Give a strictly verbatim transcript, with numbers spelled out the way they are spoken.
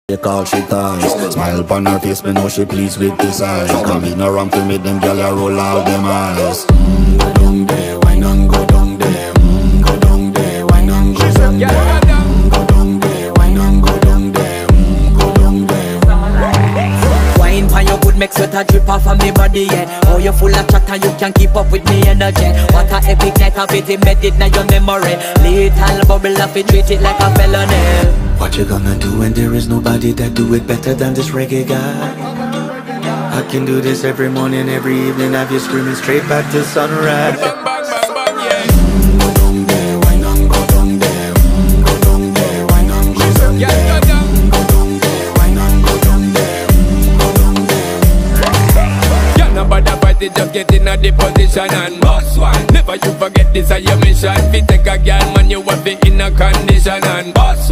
She call she ties. Smile upon her face, me know she pleased with this eyes. Come in around to make them gyal a roll out them eyes. Mm, go down there, wine and go down there. Mm, go down there, wine and go down there. Mm, go down there, wine and go down there. Mm, go down there. Wine pan your good make sweat a drip off of me body, yeah. Oh, you full of chat and you can keep up with me energy. What a epic night of it, embedded in your memory. Little bubble of it, treat it like a felony. What you gonna do when there is nobody that do it better than this reggae guy? I can do this every morning, every evening, have you screaming straight back to sunrise. Bang, bang, bang, bang, yeah. Mm, go down there, wine and go down there. Mm, go down there, wine and go down there. Mm, go down there, wine and go down there. Mm, go down there. Yeah, nobody fight it, just get in a the position and boss one. Never you forget this is your mission. If you take a girl, man, you want be in a condition and boss